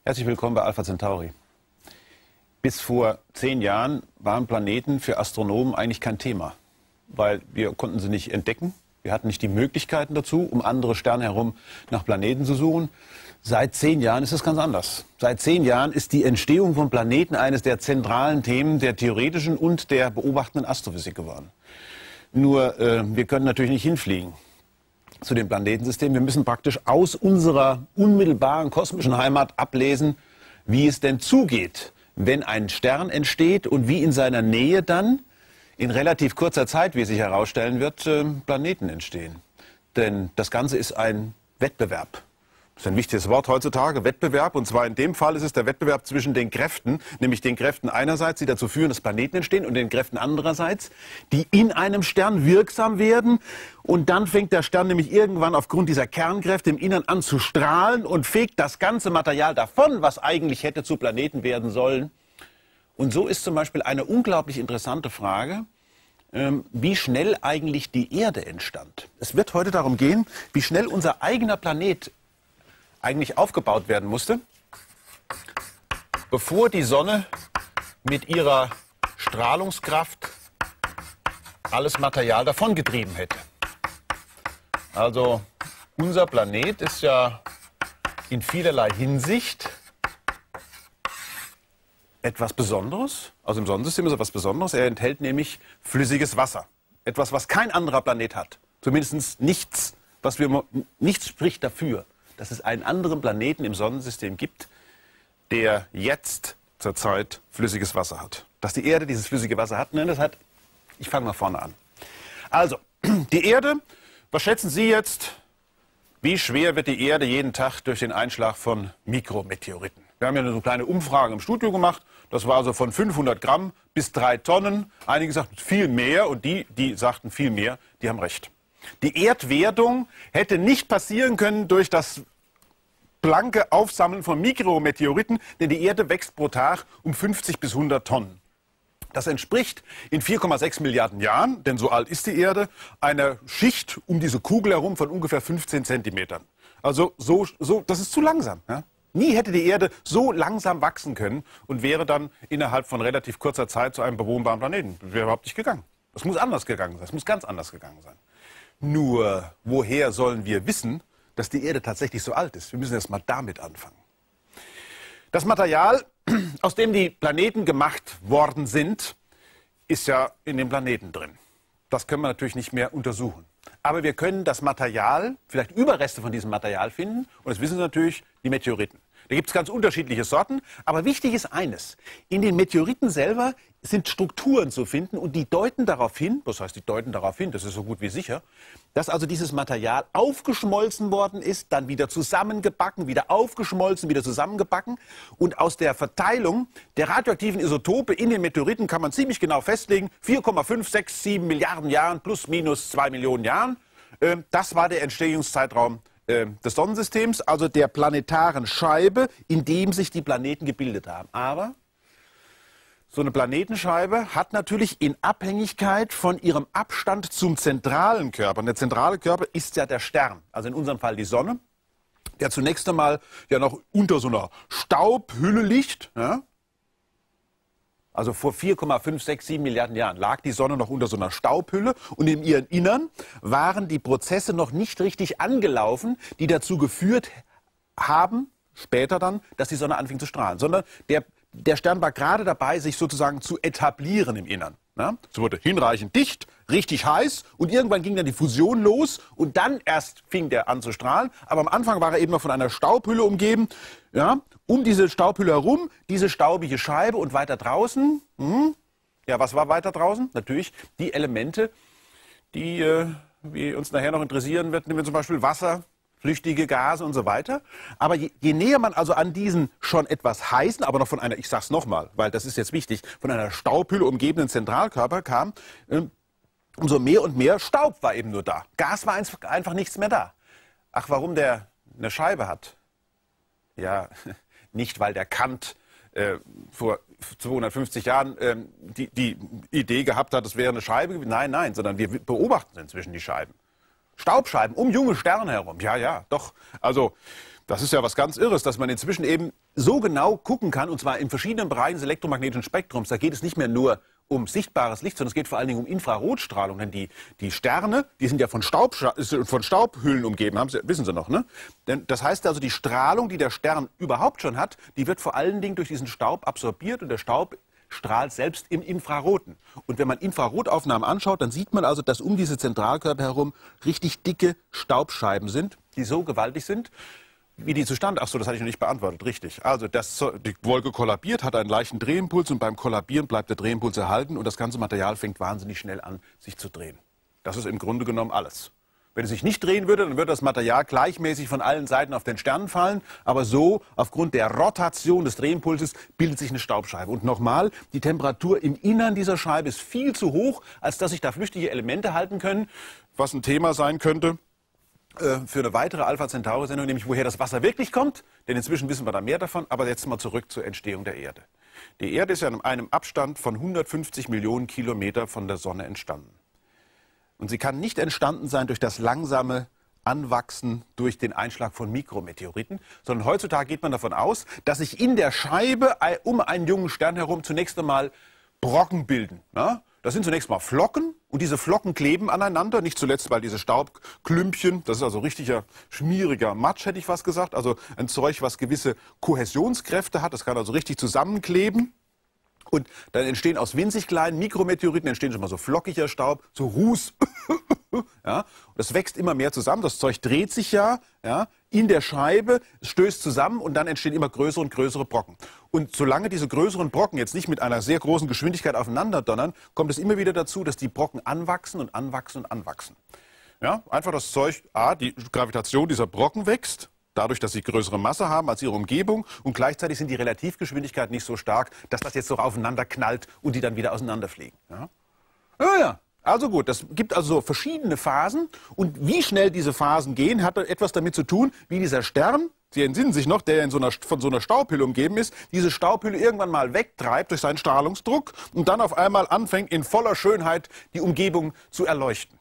Herzlich willkommen bei Alpha Centauri. Bis vor 10 Jahren waren Planeten für Astronomen eigentlich kein Thema, weil wir konnten sie nicht entdecken. Wir hatten nicht die Möglichkeiten dazu, um andere Sterne herum nach Planeten zu suchen. Seit 10 Jahren ist es ganz anders. Seit 10 Jahren ist die Entstehung von Planeten eines der zentralen Themen der theoretischen und der beobachtenden Astrophysik geworden. Nur, wir können natürlich nicht hinfliegen zu dem Planetensystem. Wir müssen praktisch aus unserer unmittelbaren kosmischen Heimat ablesen, wie es denn zugeht, wenn ein Stern entsteht und wie in seiner Nähe dann in relativ kurzer Zeit, wie es sich herausstellen wird, Planeten entstehen. Denn das Ganze ist ein Wettbewerb. Das ist ein wichtiges Wort heutzutage, Wettbewerb. Und zwar in dem Fall ist es der Wettbewerb zwischen den Kräften, nämlich den Kräften einerseits, die dazu führen, dass Planeten entstehen, und den Kräften andererseits, die in einem Stern wirksam werden. Und dann fängt der Stern nämlich irgendwann aufgrund dieser Kernkräfte im Innern an zu strahlen und fegt das ganze Material davon, was eigentlich hätte zu Planeten werden sollen. Und so ist zum Beispiel eine unglaublich interessante Frage, wie schnell eigentlich die Erde entstand. Es wird heute darum gehen, wie schnell unser eigener Planet eigentlich aufgebaut werden musste, bevor die Sonne mit ihrer Strahlungskraft alles Material davongetrieben hätte. Also unser Planet ist ja in vielerlei Hinsicht etwas Besonderes. Also im Sonnensystem ist er etwas Besonderes. Er enthält nämlich flüssiges Wasser. Etwas, was kein anderer Planet hat. Zumindest nichts, nichts spricht dafür, dass es einen anderen Planeten im Sonnensystem gibt, der jetzt zurzeit flüssiges Wasser hat. Dass die Erde dieses flüssige Wasser hat, nein, ich fange mal vorne an. Also, die Erde, was schätzen Sie jetzt, wie schwer wird die Erde jeden Tag durch den Einschlag von Mikrometeoriten? Wir haben ja eine so kleine Umfrage im Studio gemacht, das war so von 500 Gramm bis 3 Tonnen. Einige sagten viel mehr und die sagten viel mehr, die haben recht. Die Erdwerdung hätte nicht passieren können durch das blanke Aufsammeln von Mikrometeoriten, denn die Erde wächst pro Tag um 50 bis 100 Tonnen. Das entspricht in 4,6 Milliarden Jahren, denn so alt ist die Erde, einer Schicht um diese Kugel herum von ungefähr 15 Zentimetern. Also das ist zu langsam. Ja? Nie hätte die Erde so langsam wachsen können und wäre dann innerhalb von relativ kurzer Zeit zu einem bewohnbaren Planeten. Das wäre überhaupt nicht gegangen. Das muss anders gegangen sein. Das muss ganz anders gegangen sein. Nur, woher sollen wir wissen, dass die Erde tatsächlich so alt ist? Wir müssen erst mal damit anfangen. Das Material, aus dem die Planeten gemacht worden sind, ist ja in den Planeten drin. Das können wir natürlich nicht mehr untersuchen. Aber wir können das Material, vielleicht Überreste von diesem Material finden. Und das wissen natürlich die Meteoriten. Da gibt es ganz unterschiedliche Sorten, aber wichtig ist eines. In den Meteoriten selber sind Strukturen zu finden und die deuten darauf hin, was heißt die deuten darauf hin, das ist so gut wie sicher, dass also dieses Material aufgeschmolzen worden ist, dann wieder zusammengebacken, wieder aufgeschmolzen, wieder zusammengebacken. Und aus der Verteilung der radioaktiven Isotope in den Meteoriten kann man ziemlich genau festlegen, 4,567 Milliarden Jahren plus minus 2 Millionen Jahren. Das war der Entstehungszeitraum des Sonnensystems, also der planetaren Scheibe, in dem sich die Planeten gebildet haben. Aber so eine Planetenscheibe hat natürlich in Abhängigkeit von ihrem Abstand zum zentralen Körper, und der zentrale Körper ist ja der Stern, also in unserem Fall die Sonne, der zunächst einmal ja noch unter so einer Staubhülle liegt. Ja? Also vor 4,567 Milliarden Jahren lag die Sonne noch unter so einer Staubhülle und in ihrem Innern waren die Prozesse noch nicht richtig angelaufen, die dazu geführt haben, später dann, dass die Sonne anfing zu strahlen. Sondern der Stern war gerade dabei, sich sozusagen zu etablieren im Innern. Ja? Es wurde hinreichend dicht, richtig heiß und irgendwann ging dann die Fusion los und dann erst fing der an zu strahlen. Aber am Anfang war er eben noch von einer Staubhülle umgeben. Ja? Um diese Staubhülle herum, diese staubige Scheibe und weiter draußen, ja, was war weiter draußen? Natürlich die Elemente, die wie uns nachher noch interessieren wird, nehmen wir zum Beispiel Wasser, flüchtige Gase und so weiter. Aber je näher man also an diesen schon etwas heißen, aber noch von einer, ich sag's nochmal, weil das ist jetzt wichtig, von einer Staubhülle umgebenen Zentralkörper kam, umso mehr und mehr Staub war eben nur da. Gas war einfach nichts mehr da. Ach, warum der eine Scheibe hat? Ja, nicht weil der Kant vor 250 Jahren die Idee gehabt hat, es wäre eine Scheibe. Nein, nein, sondern wir beobachten inzwischen die Scheiben. Staubscheiben um junge Sterne herum. Ja, ja, doch. Also Das ist ja was ganz Irres, dass man inzwischen eben so genau gucken kann, und zwar in verschiedenen Bereichen des elektromagnetischen Spektrums. Da geht es nicht mehr nur um sichtbares Licht, sondern es geht vor allen Dingen um Infrarotstrahlung. Denn die Sterne, die sind ja von Staubhüllen umgeben, wissen Sie noch, ne? Denn das heißt also, die Strahlung, die der Stern überhaupt schon hat, die wird vor allen Dingen durch diesen Staub absorbiert, und der Staub strahlt selbst im Infraroten. Und wenn man Infrarotaufnahmen anschaut, dann sieht man also, dass um diese Zentralkörper herum richtig dicke Staubscheiben sind, die so gewaltig sind. Wie die zustande? Ach so, das hatte ich noch nicht beantwortet. Richtig. Also die Wolke kollabiert, hat einen leichten Drehimpuls, und beim Kollabieren bleibt der Drehimpuls erhalten und das ganze Material fängt wahnsinnig schnell an, sich zu drehen. Das ist im Grunde genommen alles. Wenn es sich nicht drehen würde, dann würde das Material gleichmäßig von allen Seiten auf den Stern fallen. Aber so, aufgrund der Rotation des Drehimpulses, bildet sich eine Staubscheibe. Und nochmal, die Temperatur im Innern dieser Scheibe ist viel zu hoch, als dass sich da flüchtige Elemente halten können, was ein Thema sein könnte für eine weitere Alpha Centauri-Sendung, nämlich woher das Wasser wirklich kommt. Denn inzwischen wissen wir da mehr davon. Aber jetzt mal zurück zur Entstehung der Erde. Die Erde ist ja in einem Abstand von 150 Millionen Kilometer von der Sonne entstanden. Und sie kann nicht entstanden sein durch das langsame Anwachsen durch den Einschlag von Mikrometeoriten, sondern heutzutage geht man davon aus, dass sich in der Scheibe um einen jungen Stern herum zunächst einmal Brocken bilden. Ja? Das sind zunächst mal Flocken, und diese Flocken kleben aneinander, nicht zuletzt, weil diese Staubklümpchen, das ist also richtiger schmieriger Matsch, hätte ich fast gesagt, also ein Zeug, was gewisse Kohäsionskräfte hat, das kann also richtig zusammenkleben. Und dann entstehen aus winzig kleinen Mikrometeoriten entstehen schon mal so flockiger Staub, so Ruß. Ja, und das wächst immer mehr zusammen. Das Zeug dreht sich ja, in der Scheibe, stößt zusammen, und dann entstehen immer größere und größere Brocken. Und solange diese größeren Brocken jetzt nicht mit einer sehr großen Geschwindigkeit aufeinander donnern, kommt es immer wieder dazu, dass die Brocken anwachsen und anwachsen und anwachsen. Ja, einfach das Zeug, die Gravitation dieser Brocken wächst, dadurch, dass sie größere Masse haben als ihre Umgebung, und gleichzeitig sind die Relativgeschwindigkeiten nicht so stark, dass das jetzt so aufeinander knallt und die dann wieder auseinanderfliegen. Ja. Also gut, das gibt also so verschiedene Phasen, und wie schnell diese Phasen gehen, hat etwas damit zu tun, wie dieser Stern, Sie entsinnen sich noch, der von so einer Staubhülle umgeben ist, diese Staubhülle irgendwann mal wegtreibt durch seinen Strahlungsdruck und dann auf einmal anfängt, in voller Schönheit die Umgebung zu erleuchten.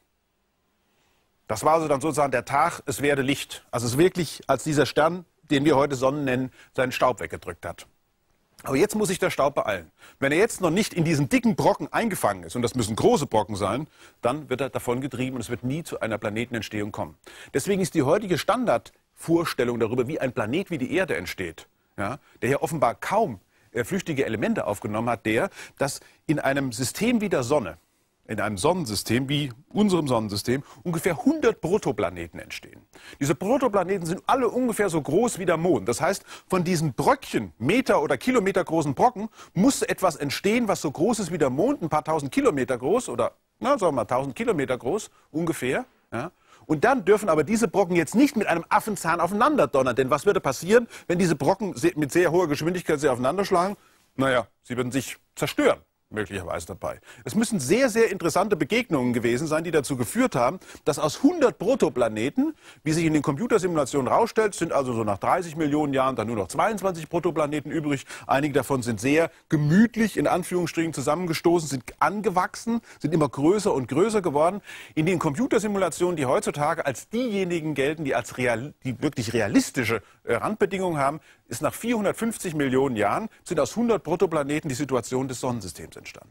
Das war also dann sozusagen der Tag, es werde Licht. Also es ist wirklich, als dieser Stern, den wir heute Sonne nennen, seinen Staub weggedrückt hat. Aber jetzt muss sich der Staub beeilen. Wenn er jetzt noch nicht in diesen dicken Brocken eingefangen ist, und das müssen große Brocken sein, dann wird er davon getrieben und es wird nie zu einer Planetenentstehung kommen. Deswegen ist die heutige Standardvorstellung darüber, wie ein Planet wie die Erde entsteht, der ja offenbar kaum flüchtige Elemente aufgenommen hat, dass in einem System wie der Sonne, in einem Sonnensystem wie unserem Sonnensystem ungefähr 100 Protoplaneten entstehen. Diese Protoplaneten sind alle ungefähr so groß wie der Mond. Das heißt, von diesen Bröckchen, Meter- oder Kilometer großen Brocken, muss etwas entstehen, was so groß ist wie der Mond, ein paar tausend Kilometer groß oder, sagen wir mal, 1000 Kilometer groß ungefähr. Ja. Und dann dürfen aber diese Brocken jetzt nicht mit einem Affenzahn aufeinander donnern. Denn was würde passieren, wenn diese Brocken mit sehr hoher Geschwindigkeit sich aufeinander schlagen? Naja, sie würden sich zerstören. Möglicherweise dabei. Es müssen sehr, sehr interessante Begegnungen gewesen sein, die dazu geführt haben, dass aus 100 Protoplaneten, wie sich in den Computersimulationen herausstellt, sind also so nach 30 Millionen Jahren dann nur noch 22 Protoplaneten übrig. Einige davon sind sehr gemütlich, in Anführungsstrichen, zusammengestoßen, sind angewachsen, sind immer größer und größer geworden. In den Computersimulationen, die heutzutage als diejenigen gelten, die die wirklich realistische Randbedingungen haben, ist nach 450 Millionen Jahren sind aus 100 Protoplaneten die Situation des Sonnensystems entstanden.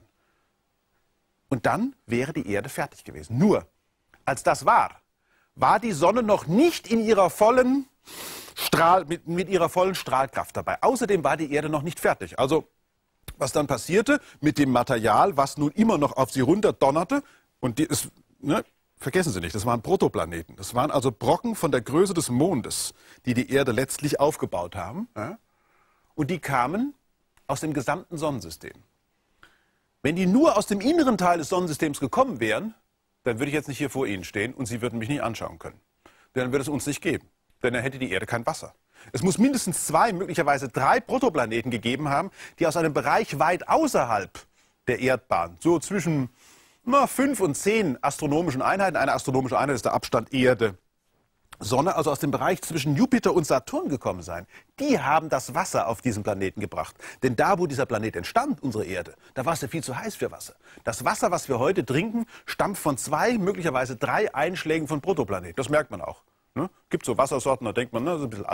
Und dann wäre die Erde fertig gewesen. Nur, als das war die Sonne noch nicht in ihrer vollen mit ihrer vollen Strahlkraft dabei. Außerdem war die Erde noch nicht fertig. Also, was dann passierte mit dem Material, was nun immer noch auf sie runterdonnerte, und vergessen Sie nicht, das waren Protoplaneten. Das waren also Brocken von der Größe des Mondes, die die Erde letztlich aufgebaut haben. Ja? Und die kamen aus dem gesamten Sonnensystem. Wenn die nur aus dem inneren Teil des Sonnensystems gekommen wären, dann würde ich jetzt nicht hier vor Ihnen stehen und Sie würden mich nicht anschauen können. Dann würde es uns nicht geben. Denn dann hätte die Erde kein Wasser. Es muss mindestens 2, möglicherweise 3 Protoplaneten gegeben haben, die aus einem Bereich weit außerhalb der Erdbahn, so zwischen 5 und 10 astronomischen Einheiten, eine astronomische Einheit ist der Abstand Erde, Sonne, also aus dem Bereich zwischen Jupiter und Saturn gekommen sein. Die haben das Wasser auf diesen Planeten gebracht. Denn da, wo dieser Planet entstand, unsere Erde, da war es ja viel zu heiß für Wasser. Das Wasser, was wir heute trinken, stammt von 2, möglicherweise 3 Einschlägen von Protoplaneten. Das merkt man auch. Ne? Gibt so Wassersorten, da denkt man, das ist ein bisschen alt.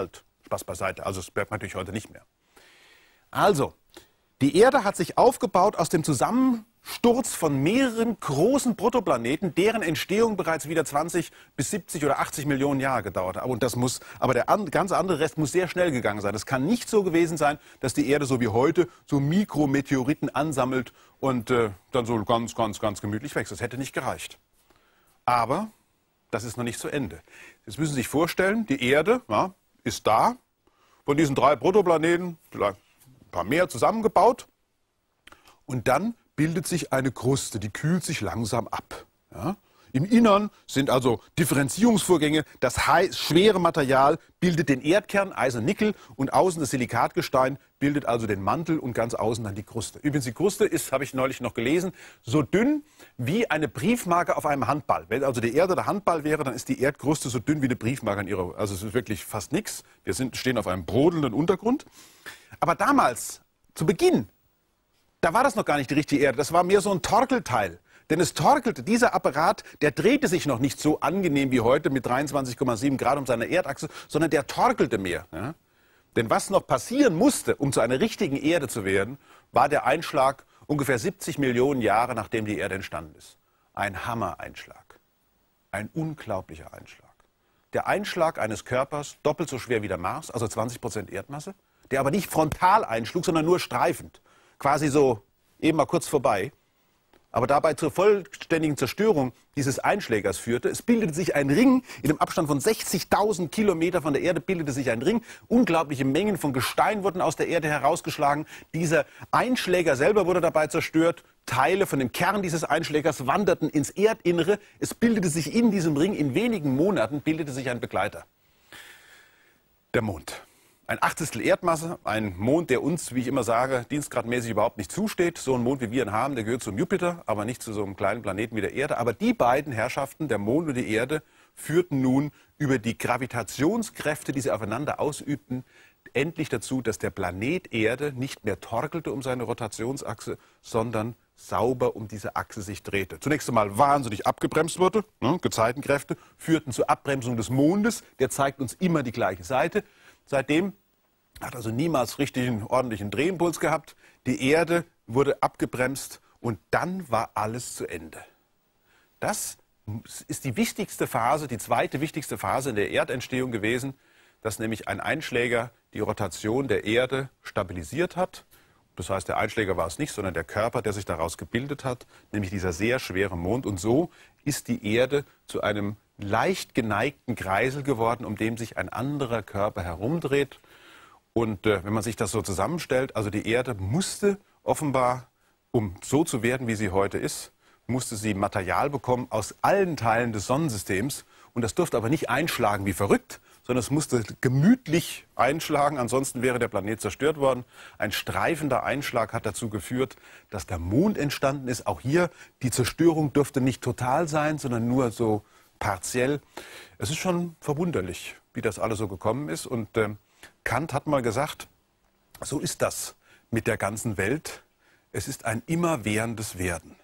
Spaß beiseite. Also es bleibt natürlich heute nicht mehr. Also, die Erde hat sich aufgebaut aus dem Zusammensturz von mehreren großen Protoplaneten, deren Entstehung bereits wieder 20 bis 70 oder 80 Millionen Jahre gedauert hat. Und das muss, aber der ganze andere Rest muss sehr schnell gegangen sein. Es kann nicht so gewesen sein, dass die Erde so wie heute so Mikrometeoriten ansammelt und dann so ganz gemütlich wächst. Das hätte nicht gereicht. Aber das ist noch nicht zu Ende. Jetzt müssen Sie sich vorstellen, die Erde ist da, von diesen 3 Protoplaneten, vielleicht ein paar mehr zusammengebaut. Und dann bildet sich eine Kruste, die kühlt sich langsam ab. Ja? Im Innern sind also Differenzierungsvorgänge. Das schwere Material bildet den Erdkern, Eisen, Nickel, und außen das Silikatgestein bildet also den Mantel und ganz außen dann die Kruste. Übrigens, die Kruste ist, habe ich neulich noch gelesen, so dünn wie eine Briefmarke auf einem Handball. Wenn also die Erde der Handball wäre, dann ist die Erdkruste so dünn wie eine Briefmarke an ihrer. Also es ist wirklich fast nichts. Wir stehen auf einem brodelnden Untergrund. Aber damals, zu Beginn, da war das noch gar nicht die richtige Erde. Das war mehr so ein Torkelteil. Denn es torkelte, dieser Apparat, der drehte sich noch nicht so angenehm wie heute mit 23,7 Grad um seine Erdachse, sondern der torkelte mehr. Ja? Denn was noch passieren musste, um zu einer richtigen Erde zu werden, war der Einschlag ungefähr 70 Millionen Jahre, nachdem die Erde entstanden ist. Ein Hammereinschlag. Ein unglaublicher Einschlag. Der Einschlag eines Körpers, doppelt so schwer wie der Mars, also 20% Erdmasse, der aber nicht frontal einschlug, sondern nur streifend. Quasi so eben mal kurz vorbei. Aber dabei zur vollständigen Zerstörung dieses Einschlägers führte. Es bildete sich ein Ring, in dem Abstand von 60.000 Kilometer von der Erde bildete sich ein Ring. Unglaubliche Mengen von Gestein wurden aus der Erde herausgeschlagen. Dieser Einschläger selber wurde dabei zerstört. Teile von dem Kern dieses Einschlägers wanderten ins Erdinnere. Es bildete sich in diesem Ring, in wenigen Monaten bildete sich ein Begleiter. Der Mond. Ein Achtel Erdmasse, ein Mond, der uns, wie ich immer sage, dienstgradmäßig überhaupt nicht zusteht. So ein Mond, wie wir ihn haben, der gehört zum Jupiter, aber nicht zu so einem kleinen Planeten wie der Erde. Aber die beiden Herrschaften, der Mond und die Erde, führten nun über die Gravitationskräfte, die sie aufeinander ausübten, endlich dazu, dass der Planet Erde nicht mehr torkelte um seine Rotationsachse, sondern sauber um diese Achse sich drehte. Zunächst einmal wahnsinnig abgebremst wurde. Gezeitenkräfte führten zur Abbremsung des Mondes. Der zeigt uns immer die gleiche Seite. Seitdem hat also niemals richtig einen ordentlichen Drehimpuls gehabt. Die Erde wurde abgebremst und dann war alles zu Ende. Das ist die wichtigste Phase, die zweite wichtigste Phase in der Erdentstehung gewesen, dass nämlich ein Einschläger die Rotation der Erde stabilisiert hat. Das heißt, der Einschläger war es nicht, sondern der Körper, der sich daraus gebildet hat, nämlich dieser sehr schwere Mond. Und so ist die Erde zu einem leicht geneigten Kreisel geworden, um den sich ein anderer Körper herumdreht. Und wenn man sich das so zusammenstellt, also die Erde musste offenbar, um so zu werden, wie sie heute ist, musste sie Material bekommen aus allen Teilen des Sonnensystems. Und das durfte aber nicht einschlagen wie verrückt, sondern es musste gemütlich einschlagen, ansonsten wäre der Planet zerstört worden. Ein streifender Einschlag hat dazu geführt, dass der Mond entstanden ist. Auch hier, die Zerstörung dürfte nicht total sein, sondern nur so partiell. Es ist schon verwunderlich, wie das alles so gekommen ist. Und Kant hat mal gesagt, so ist das mit der ganzen Welt. Es ist ein immerwährendes Werden.